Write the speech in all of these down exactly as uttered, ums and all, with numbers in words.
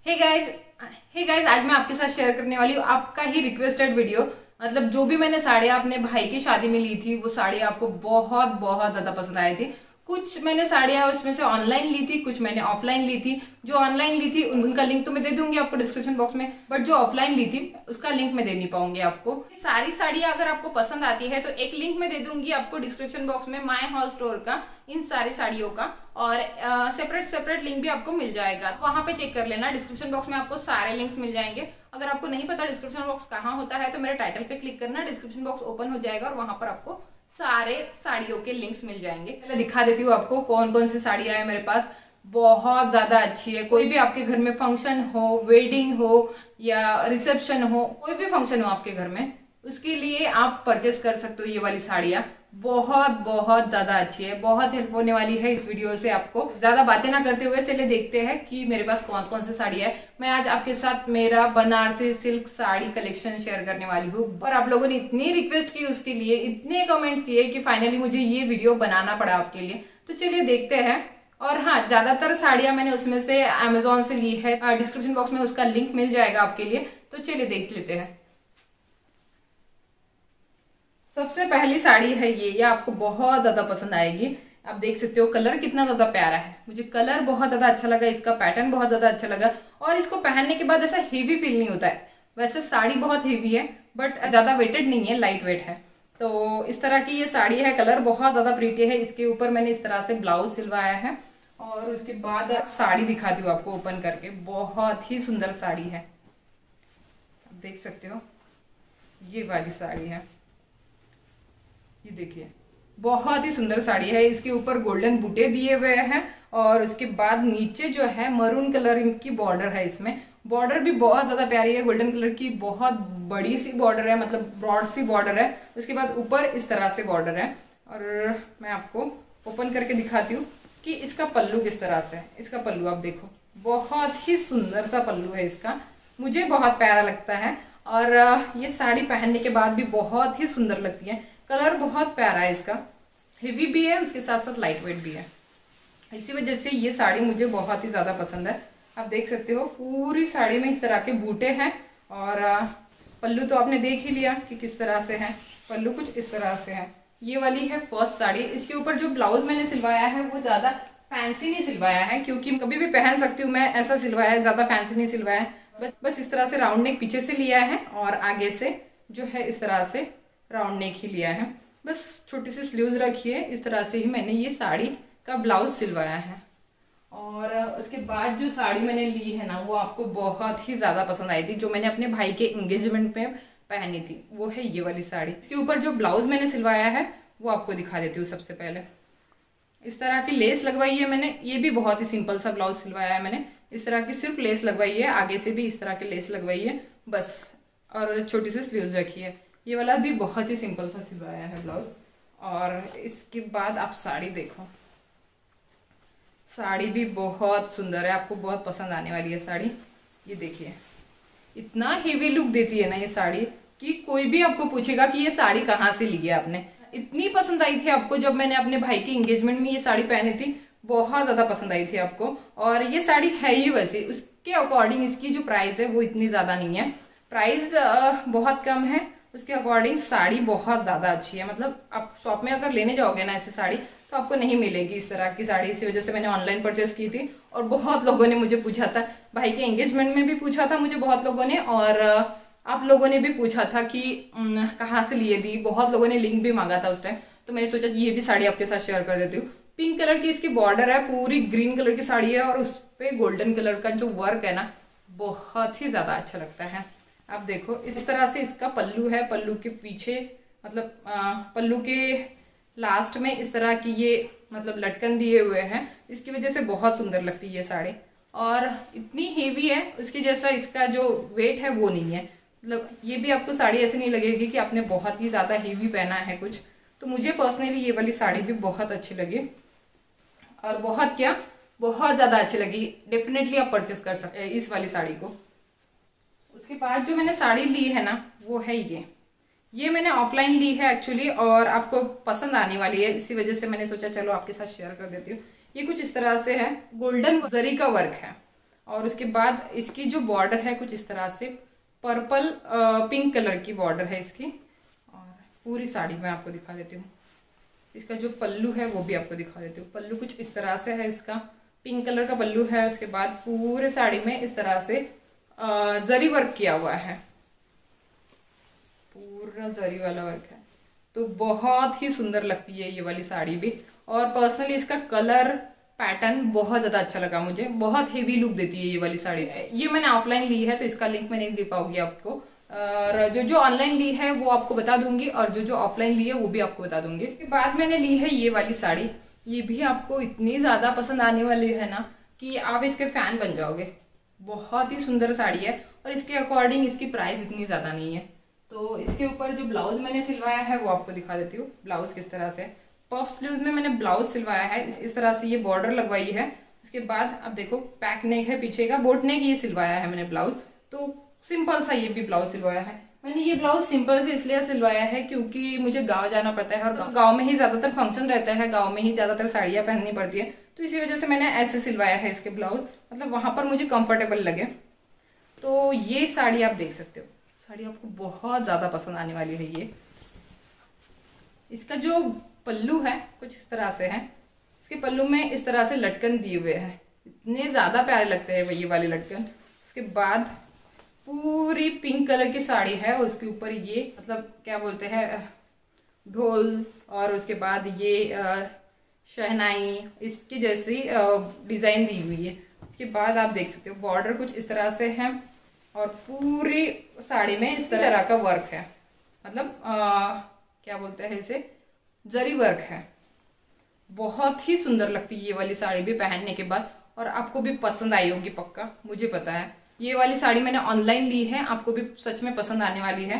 Hey guys hey guys आज मैं आपके साथ शेयर करने वाली हूँ आपका ही रिक्वेस्टेड वीडियो। मतलब जो भी मैंने साड़ियाँ अपने भाई की शादी में ली थी वो साड़ी आपको बहुत बहुत ज्यादा पसंद आई थी। कुछ मैंने साड़ियाँ उसमें से ऑनलाइन ली थी, कुछ मैंने ऑफलाइन ली थी। जो ऑनलाइन ली थी उनका लिंक तो मैं दे दूंगी आपको डिस्क्रिप्शन बॉक्स में, बट जो ऑफलाइन ली थी उसका लिंक मैं दे नहीं पाऊंगी आपको। सारी साड़ियाँ अगर आपको पसंद आती है तो एक लिंक मैं दे दूंगी आपको डिस्क्रिप्शन बॉक्स में माय हॉल स्टोर का, इन सारी साड़ियों का, और सेपरेट सेपरेट लिंक भी आपको मिल जाएगा। वहां पे चेक कर लेना, डिस्क्रिप्शन बॉक्स में आपको सारे लिंक्स मिल जाएंगे। अगर आपको नहीं पता डिस्क्रिप्शन बॉक्स कहाँ होता है तो मेरे टाइटल पे क्लिक करना, डिस्क्रिप्शन बॉक्स ओपन हो जाएगा और वहां पर आपको सारे साड़ियों के लिंक्स मिल जाएंगे। पहले दिखा देती हूँ आपको कौन कौन सी साड़ियाँ है मेरे पास। बहुत ज्यादा अच्छी है। कोई भी आपके घर में फंक्शन हो, वेडिंग हो या रिसेप्शन हो, कोई भी फंक्शन हो आपके घर में, उसके लिए आप परचेस कर सकते हो ये वाली साड़ियाँ। बहुत बहुत ज्यादा अच्छी है, बहुत हेल्प होने वाली है इस वीडियो से आपको। ज्यादा बातें ना करते हुए चलिए देखते हैं कि मेरे पास कौन कौन सी साड़ी है। मैं आज आपके साथ मेरा Banarasi silk sari collection share करने वाली हूँ और आप लोगों ने इतनी रिक्वेस्ट की उसके लिए, इतने कमेंट्स किए कि फाइनली मुझे ये वीडियो बनाना पड़ा आपके लिए। तो चलिए देखते हैं। और हाँ, ज्यादातर साड़ियां मैंने उसमें से अमेजोन से ली है, डिस्क्रिप्शन बॉक्स में उसका लिंक मिल जाएगा आपके लिए। तो चलिए देख लेते हैं। सबसे पहली साड़ी है ये ये आपको बहुत ज्यादा पसंद आएगी। आप देख सकते हो कलर कितना ज्यादा प्यारा है। मुझे कलर बहुत ज्यादा अच्छा लगा, इसका पैटर्न बहुत ज्यादा अच्छा लगा और इसको पहनने के बाद ऐसा हेवी फील नहीं होता है। वैसे साड़ी बहुत हेवी है बट ज्यादा वेटेड नहीं है, लाइट वेट है। तो इस तरह की ये साड़ी है, कलर बहुत ज्यादा प्रीटी है। इसके ऊपर मैंने इस तरह से ब्लाउज सिलवाया है और उसके बाद साड़ी दिखाती हूँ आपको ओपन करके। बहुत ही सुंदर साड़ी है, आप देख सकते हो। ये वाली साड़ी है, ये देखिए बहुत ही सुंदर साड़ी है। इसके ऊपर गोल्डन बूटे दिए हुए हैं और उसके बाद नीचे जो है मरून कलर की बॉर्डर है। इसमें बॉर्डर भी बहुत ज्यादा प्यारी है, गोल्डन कलर की बहुत बड़ी सी बॉर्डर है, मतलब ब्रॉड सी बॉर्डर है। उसके बाद ऊपर इस तरह से बॉर्डर है और मैं आपको ओपन करके दिखाती हूँ कि इसका पल्लू किस तरह से है। इसका पल्लू आप देखो, बहुत ही सुंदर सा पल्लू है इसका, मुझे बहुत प्यारा लगता है। और ये साड़ी पहनने के बाद भी बहुत ही सुंदर लगती है। कलर बहुत प्यारा है इसका, हेवी भी है, उसके साथ साथ लाइट वेट भी है। इसी वजह से ये साड़ी मुझे बहुत ही ज्यादा पसंद है। आप देख सकते हो पूरी साड़ी में इस तरह के बूटे हैं और पल्लू तो आपने देख ही लिया कि किस तरह से है। पल्लू कुछ इस तरह से है। ये वाली है फर्स्ट साड़ी। इसके ऊपर जो ब्लाउज मैंने सिलवाया है वो ज्यादा फैंसी नहीं सिलवाया है, क्योंकि कभी भी पहन सकती हूँ मैं, ऐसा सिलवाया है, ज्यादा फैंसी नहीं सिलवाया है। बस बस इस तरह से राउंड नेक पीछे से लिया है और आगे से जो है इस तरह से राउंड नेक ही लिया है। बस छोटी सी स्लीव्स रखी है। इस तरह से ही मैंने ये साड़ी का ब्लाउज सिलवाया है। और उसके बाद जो साड़ी मैंने ली है ना वो आपको बहुत ही ज्यादा पसंद आई थी, जो मैंने अपने भाई के एंगेजमेंट में पहनी थी, वो है ये वाली साड़ी। इसके ऊपर जो ब्लाउज मैंने सिलवाया है वो आपको दिखा देती हूँ। सबसे पहले इस तरह की लेस लगवाई है मैंने। ये भी बहुत ही सिंपल सा ब्लाउज सिलवाया है मैंने। इस तरह की सिर्फ लेस लगवाई है, आगे से भी इस तरह की लेस लगवाई है बस, और छोटी सी स्लीव्स रखी है। ये वाला भी बहुत ही सिंपल सा सिलवाया है ब्लाउज। और इसके बाद आप साड़ी देखो, साड़ी भी बहुत सुंदर है, आपको बहुत पसंद आने वाली है साड़ी। ये देखिए इतना हेवी लुक देती है ना ये साड़ी कि कोई भी आपको पूछेगा कि ये साड़ी कहाँ से ली है आपने। इतनी पसंद आई थी आपको जब मैंने अपने भाई की एंगेजमेंट में ये साड़ी पहनी थी, बहुत ज्यादा पसंद आई थी आपको। और ये साड़ी है ही वैसे, उसके अकॉर्डिंग इसकी जो प्राइस है वो इतनी ज्यादा नहीं है, प्राइस बहुत कम है। उसके अकॉर्डिंग साड़ी बहुत ज्यादा अच्छी है। मतलब आप शॉप में अगर लेने जाओगे ना ऐसी साड़ी तो आपको नहीं मिलेगी इस तरह की साड़ी। इसी वजह से मैंने ऑनलाइन परचेस की थी। और बहुत लोगों ने मुझे पूछा था, भाई के एंगेजमेंट में भी पूछा था मुझे बहुत लोगों ने, और आप लोगों ने भी पूछा था कि कहाँ से लिए दी। बहुत लोगों ने लिंक भी मांगा था उस टाइम। तो मैंने सोचा ये भी साड़ी आपके साथ शेयर कर देती हूँ। पिंक कलर की इसकी बॉर्डर है, पूरी ग्रीन कलर की साड़ी है और उस पर गोल्डन कलर का जो वर्क है ना बहुत ही ज्यादा अच्छा लगता है। आप देखो इस तरह से इसका पल्लू है। पल्लू के पीछे मतलब आ, पल्लू के लास्ट में इस तरह की ये मतलब लटकन दिए हुए हैं। इसकी वजह से बहुत सुंदर लगती है ये साड़ी और इतनी हेवी है, उसकी जैसा इसका जो वेट है वो नहीं है। मतलब ये भी आपको साड़ी ऐसे नहीं लगेगी कि आपने बहुत ही ज्यादा हेवी पहना है कुछ। तो मुझे पर्सनली ये वाली साड़ी भी बहुत अच्छी लगी और बहुत क्या बहुत ज्यादा अच्छी लगी। डेफिनेटली आप परचेस कर सकते हैं इस वाली साड़ी को। उसके बाद जो मैंने साड़ी ली है ना वो है ये ये मैंने ऑफलाइन ली है एक्चुअली, और आपको पसंद आने वाली है, इसी वजह से मैंने सोचा चलो आपके साथ शेयर कर देती हूँ। ये कुछ इस तरह से है, गोल्डन जरी का वर्क है और उसके बाद इसकी जो बॉर्डर है कुछ इस तरह से पर्पल पिंक कलर की बॉर्डर है इसकी। और पूरी साड़ी मैं आपको दिखा देती हूँ। इसका जो पल्लू है वो भी आपको दिखा देती हूँ। पल्लू कुछ इस तरह से है, इसका पिंक कलर का पल्लू है। उसके बाद पूरे साड़ी में इस तरह से जरी वर्क किया हुआ है, पूरा जरी वाला वर्क है। तो बहुत ही सुंदर लगती है ये वाली साड़ी भी। और पर्सनली इसका कलर पैटर्न बहुत ज्यादा अच्छा लगा मुझे, बहुत हेवी लुक देती है ये वाली साड़ी। ये मैंने ऑफलाइन ली है तो इसका लिंक मैं नहीं दे पाऊंगी आपको, और जो जो ऑनलाइन ली है वो आपको बता दूंगी, और जो जो ऑफलाइन ली है वो भी आपको बता दूंगी। इसके बाद मैंने ली है ये वाली साड़ी। ये भी आपको इतनी ज्यादा पसंद आने वाली है ना कि आप इसके फैन बन जाओगे। बहुत ही सुंदर साड़ी है और इसके अकॉर्डिंग इसकी प्राइस इतनी ज्यादा नहीं है। तो इसके ऊपर जो ब्लाउज मैंने सिलवाया है वो आपको दिखा देती हूँ। ब्लाउज किस तरह से पफ स्लीव्स में मैंने ब्लाउज सिलवाया है, इस, इस तरह से ये बॉर्डर लगवाई है। उसके बाद अब देखो पैक नेक है पीछे का, बोट नेक ये सिलवाया है मैंने ब्लाउज। तो सिंपल सा ये भी ब्लाउज सिलवाया है मैंने। ये ब्लाउज सिंपल से इसलिए सिलवाया है क्योंकि मुझे गांव जाना पड़ता है और गांव में ही ज्यादातर फंक्शन रहता है, गांव में ही ज्यादातर साड़ियां पहननी पड़ती है। तो इसी वजह से मैंने ऐसे सिलवाया है इसके ब्लाउज, मतलब वहां पर मुझे कंफर्टेबल लगे। तो ये साड़ी आप देख सकते हो, साड़ी आपको बहुत ज्यादा पसंद आने वाली है ये। इसका जो पल्लू है कुछ इस तरह से है। इसके पल्लू में इस तरह से लटकन दिए हुए हैं, इतने ज्यादा प्यारे लगते हैं ये वाले लटकन। इसके बाद पूरी पिंक कलर की साड़ी है, उसके ऊपर ये मतलब क्या बोलते हैं ढोल, और उसके बाद ये शहनाई इसकी जैसी डिजाइन दी हुई है। इसके बाद आप देख सकते हो बॉर्डर कुछ इस तरह से है और पूरी साड़ी में इस तरह का वर्क है, मतलब आ, क्या बोलते हैं इसे जरी वर्क है। बहुत ही सुंदर लगती है ये वाली साड़ी भी पहनने के बाद, और आपको भी पसंद आई होगी पक्का, मुझे पता है। ये वाली साड़ी मैंने ऑनलाइन ली है, आपको भी सच में पसंद आने वाली है।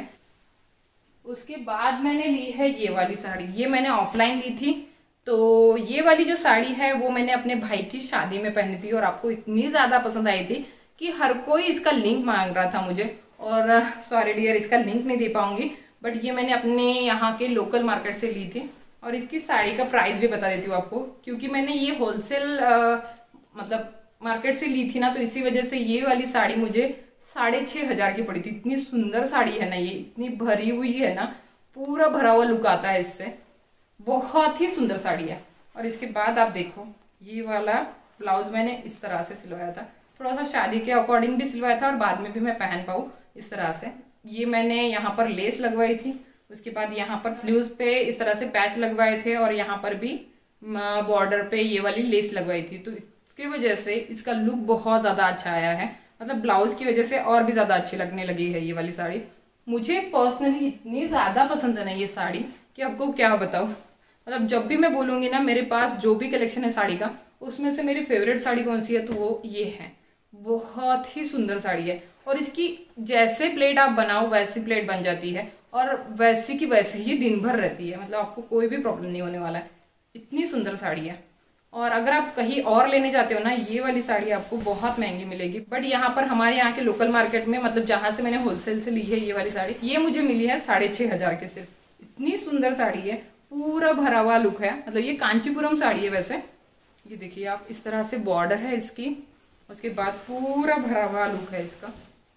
उसके बाद मैंने ली है ये वाली साड़ी, ये मैंने ऑफलाइन ली थी। तो ये वाली जो साड़ी है वो मैंने अपने भाई की शादी में पहनी थी और आपको इतनी ज्यादा पसंद आई थी कि हर कोई इसका लिंक मांग रहा था मुझे। और सॉरी डियर, इसका लिंक नहीं दे पाऊंगी, बट ये मैंने अपने यहाँ के लोकल मार्केट से ली थी। और इसकी साड़ी का प्राइस भी बता देती हूँ आपको, क्योंकि मैंने ये होलसेल मतलब मार्केट से ली थी ना, तो इसी वजह से ये वाली साड़ी मुझे साढ़े छह हजार की पड़ी थी। इतनी सुंदर साड़ी है ना ये, इतनी भरी हुई है ना, पूरा भरा हुआ लुक आता है इससे। बहुत ही सुंदर साड़ी है। और इसके बाद आप देखो ये वाला ब्लाउज मैंने इस तरह से सिलवाया था, थोड़ा सा शादी के अकॉर्डिंग भी सिलवाया था और बाद में भी मैं पहन पाऊँ इस तरह से। ये मैंने यहाँ पर लेस लगवाई थी, उसके बाद यहाँ पर स्लीव्स पे इस तरह से पैच लगवाए थे और यहाँ पर भी बॉर्डर पे ये वाली लेस लगवाई थी। तो इसकी वजह से इसका लुक बहुत ज्यादा अच्छा आया है, मतलब ब्लाउज की वजह से और भी ज्यादा अच्छी लगने लगी है ये वाली साड़ी। मुझे पर्सनली इतनी ज्यादा पसंद है ना ये साड़ी कि आपको क्या बताऊं। मतलब जब भी मैं बोलूंगी ना मेरे पास जो भी कलेक्शन है साड़ी का, उसमें से मेरी फेवरेट साड़ी कौन सी है तो वो ये है। बहुत ही सुंदर साड़ी है और इसकी जैसे प्लेट आप बनाओ वैसी प्लेट बन जाती है और वैसी की वैसी ही दिन भर रहती है, मतलब आपको कोई भी प्रॉब्लम नहीं होने वाला है। इतनी सुंदर साड़ी है। और अगर आप कहीं और लेने जाते हो ना, ये वाली साड़ी आपको बहुत महंगी मिलेगी, बट यहाँ पर हमारे यहाँ के लोकल मार्केट में, मतलब जहाँ से मैंने होलसेल से ली है ये वाली साड़ी, ये मुझे मिली है साढ़े छह हजार के सिर्फ। इतनी सुंदर साड़ी है, पूरा भरा हुआ लुक है, मतलब ये कांचीपुरम साड़ी है वैसे। ये देखिए आप, इस तरह से बॉर्डर है इसकी, उसके बाद पूरा भरा हुआ लुक है इसका।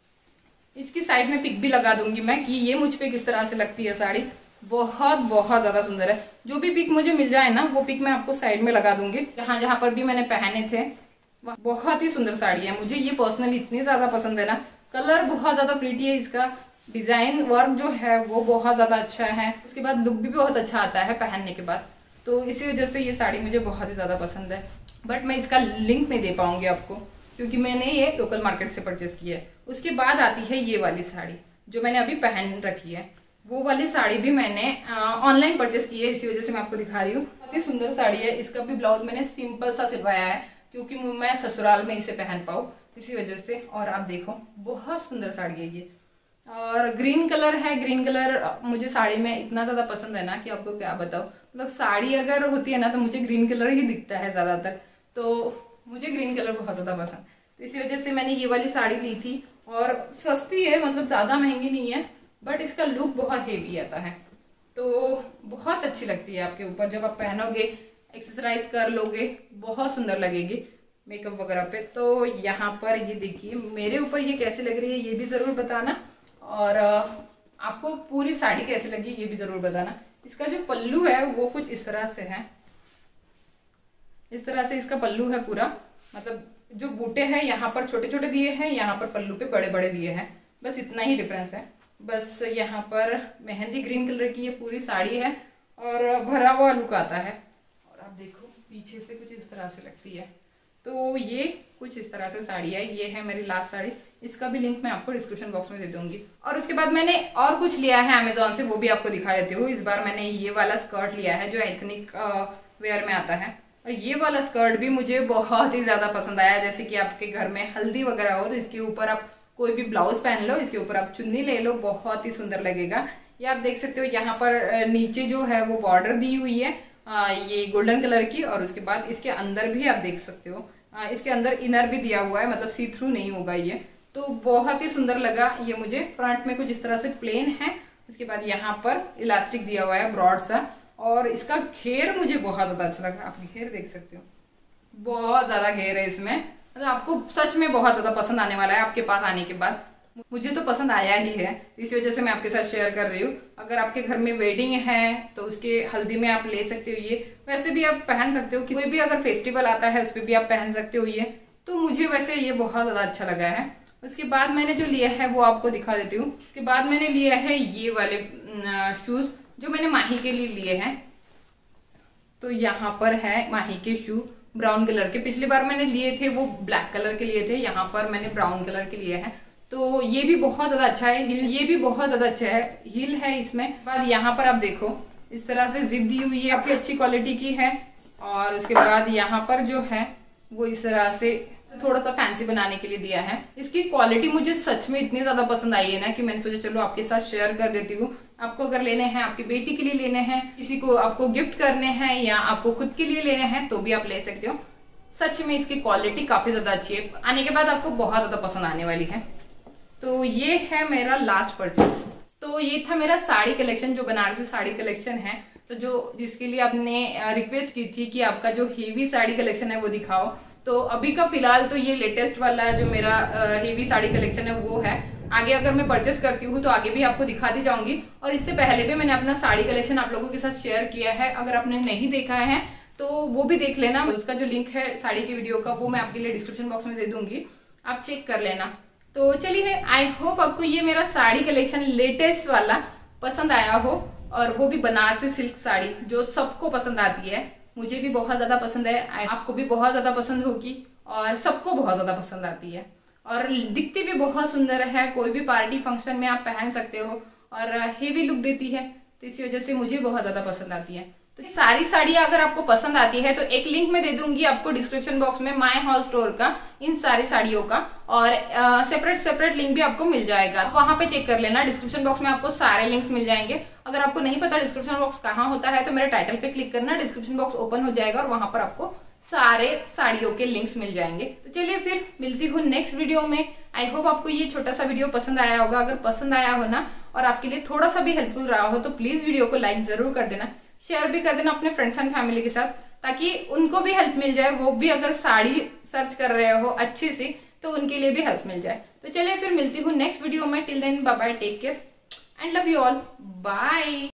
इसकी साइड में पिक भी लगा दूंगी मैं कि ये मुझ पे किस तरह से लगती है साड़ी। बहुत बहुत ज्यादा सुंदर है। जो भी पिक मुझे मिल जाए ना वो पिक मैं आपको साइड में लगा दूंगी, जहां जहां पर भी मैंने पहने थे। बहुत ही सुंदर साड़ी है, मुझे ये पर्सनली इतनी ज्यादा पसंद है ना। कलर बहुत ज्यादा प्रीटी है, इसका डिजाइन वर्क जो है वो बहुत ज्यादा अच्छा है, उसके बाद लुक भी बहुत अच्छा आता है पहनने के बाद। तो इसी वजह से ये साड़ी मुझे बहुत ही ज्यादा पसंद है, बट मैं इसका लिंक नहीं दे पाऊंगी आपको क्योंकि मैंने ये लोकल मार्केट से परचेस की है। उसके बाद आती है ये वाली साड़ी जो मैंने अभी पहन रखी है। वो वाली साड़ी भी मैंने ऑनलाइन परचेस की है, इसी वजह से मैं आपको दिखा रही हूँ। बहुत ही सुंदर साड़ी है। इसका भी ब्लाउज मैंने सिंपल सा सिलवाया है क्योंकि मैं ससुराल में इसे पहन पाऊँ, इसी वजह से। और आप देखो बहुत सुंदर साड़ी है ये, और ग्रीन कलर है। ग्रीन कलर मुझे साड़ी में इतना ज्यादा पसंद है ना कि आपको क्या बताऊं। मतलब साड़ी अगर होती है ना तो मुझे ग्रीन कलर ही दिखता है ज्यादातर, तो मुझे ग्रीन कलर बहुत ज्यादा पसंद। तो इसी वजह से मैंने ये वाली साड़ी ली थी और सस्ती है, मतलब ज्यादा महंगी नहीं है, बट इसका लुक बहुत हेवी आता है, तो बहुत अच्छी लगती है आपके ऊपर। जब आप पहनोगे, एक्सेसराइज कर लोगे, बहुत सुंदर लगेगी। मेकअप वगैरह पे। तो यहाँ पर ये देखिए मेरे ऊपर ये कैसी लग रही है ये भी ज़रूर बताना, और आपको पूरी साड़ी कैसी लगी ये भी ज़रूर बताना। इसका जो पल्लू है वो कुछ इस तरह से है, इस तरह से इसका पल्लू है पूरा, मतलब जो बूटे हैं यहाँ पर छोटे छोटे दिए हैं, यहाँ पर पल्लू पे बड़े बड़े दिए हैं, बस इतना ही डिफरेंस है। बस यहाँ पर मेहंदी ग्रीन कलर की ये पूरी साड़ी है और भरा हुआ लुक आता है। और आप देखो पीछे से कुछ इस तरह से लगती है। तो ये कुछ इस तरह से साड़ी है, ये है मेरी लास्ट साड़ी। इसका भी लिंक मैं आपको डिस्क्रिप्शन बॉक्स में दे दूंगी। और उसके बाद मैंने और कुछ लिया है अमेजोन से, वो भी आपको दिखा देती हूँ। इस बार मैंने ये वाला स्कर्ट लिया है जो एथनिक वेयर में आता है, और ये वाला स्कर्ट भी मुझे बहुत ही ज्यादा पसंद आया। जैसे कि आपके घर में हल्दी वगैरह हो तो इसके ऊपर आप कोई भी ब्लाउज पहन लो, इसके ऊपर आप चुन्नी ले लो, बहुत ही सुंदर लगेगा। ये आप देख सकते हो यहाँ पर नीचे जो है वो बॉर्डर दी हुई है आ, ये गोल्डन कलर की, और उसके बाद इसके अंदर भी आप देख सकते हो आ, इसके अंदर इनर भी दिया हुआ है, मतलब सी थ्रू नहीं होगा ये। तो बहुत ही सुंदर लगा ये मुझे। फ्रंट में कुछ इस तरह से प्लेन है, उसके बाद यहाँ पर इलास्टिक दिया हुआ है ब्रॉड सा, और इसका घेर मुझे बहुत ज्यादा अच्छा लगा। आप घेर देख सकते हो, बहुत ज्यादा घेर है इसमें, मतलब आपको सच में बहुत ज्यादा पसंद आने वाला है आपके पास आने के बाद। मुझे तो पसंद आया ही है, इस वजह से मैं आपके साथ शेयर कर रही हूँ। अगर आपके घर में वेडिंग है तो उसके हल्दी में आप ले सकते हो ये, वैसे भी आप पहन सकते हो, कोई भी अगर फेस्टिवल आता है उस पर भी आप पहन सकते हो ये। तो मुझे वैसे ये बहुत ज्यादा अच्छा लगा है। उसके बाद मैंने जो लिया है वो आपको दिखा देती हूँ। उसके बाद मैंने लिया है ये वाले शूज जो मैंने माही के लिए लिए हैं। तो यहाँ पर है माही के शू ब्राउन कलर के, पिछली बार मैंने लिए थे वो ब्लैक कलर के लिए थे, यहाँ पर मैंने ब्राउन कलर के लिए हैं। तो ये भी बहुत ज्यादा अच्छा है, हिल ये भी बहुत ज्यादा अच्छा है, हिल है इसमें। बाद यहाँ पर आप देखो इस तरह से जिप दी हुई है, काफी अच्छी क्वालिटी की है। और उसके बाद यहाँ पर जो है वो इस तरह से थोड़ा सा फैंसी बनाने के लिए दिया है। इसकी क्वालिटी मुझे सच में इतनी ज्यादा पसंद आई है ना कि मैंने सोचा चलो आपके साथ शेयर कर देती हूँ। आपको अगर लेने हैं, आपकी बेटी के लिए लेने हैं, किसी को आपको गिफ्ट करने हैं, या आपको खुद के लिए लेने हैं तो भी आप ले सकते हो। सच में इसकी क्वालिटी काफी ज्यादा अच्छी है, आने के बाद आपको बहुत ज्यादा पसंद आने वाली है। तो ये है मेरा लास्ट परचेस। तो ये था मेरा साड़ी कलेक्शन, जो बनारसी साड़ी कलेक्शन है। तो जो जिसके लिए आपने रिक्वेस्ट की थी कि आपका जो हेवी साड़ी कलेक्शन है वो दिखाओ, तो अभी का फिलहाल तो ये लेटेस्ट वाला जो मेरा हेवी साड़ी कलेक्शन है वो है। आगे अगर मैं परचेस करती हूँ तो आगे भी आपको दिखाती जाऊंगी। और इससे पहले भी मैंने अपना साड़ी कलेक्शन आप लोगों के साथ शेयर किया है, अगर आपने नहीं देखा है तो वो भी देख लेना। उसका जो लिंक है साड़ी की वीडियो का वो मैं आपके लिए डिस्क्रिप्शन बॉक्स में दे दूंगी, आप चेक कर लेना। तो चलिए, आई होप आपको ये मेरा साड़ी कलेक्शन लेटेस्ट वाला पसंद आया हो, और वो भी बनारसी सिल्क साड़ी जो सबको पसंद आती है। मुझे भी बहुत ज्यादा पसंद है, आपको भी बहुत ज्यादा पसंद होगी, और सबको बहुत ज्यादा पसंद आती है, और दिखती भी बहुत सुंदर है। कोई भी पार्टी फंक्शन में आप पहन सकते हो, और हेवी लुक देती है, तो इसी वजह से मुझे बहुत ज्यादा पसंद आती है। तो सारी साड़ियां अगर आपको पसंद आती है तो एक लिंक में दे दूंगी आपको डिस्क्रिप्शन बॉक्स में माय हॉल स्टोर का, इन सारी साड़ियों का, और सेपरेट सेपरेट लिंक भी आपको मिल जाएगा, वहां पे चेक कर लेना। डिस्क्रिप्शन बॉक्स में आपको सारे लिंक्स मिल जाएंगे। अगर आपको नहीं पता डिस्क्रिप्शन बॉक्स कहाँ होता है तो मेरे टाइटल पे क्लिक करना, डिस्क्रिप्शन बॉक्स ओपन हो जाएगा और वहां पर आपको सारे साड़ियों के लिंक्स मिल जाएंगे। तो चलिए फिर मिलती हूँ नेक्स्ट वीडियो में। आई होप आपको ये छोटा सा वीडियो पसंद आया होगा। अगर पसंद आया हो ना और आपके लिए थोड़ा सा भी हेल्पफुल रहा हो तो प्लीज वीडियो को लाइक जरूर कर देना, शेयर भी कर देना अपने फ्रेंड्स एंड फैमिली के साथ, ताकि उनको भी हेल्प मिल जाए। वो भी अगर साड़ी सर्च कर रहे हो अच्छे से तो उनके लिए भी हेल्प मिल जाए। तो चलिए फिर मिलती हूँ नेक्स्ट वीडियो में। Till then bye bye, take care and love you all, bye.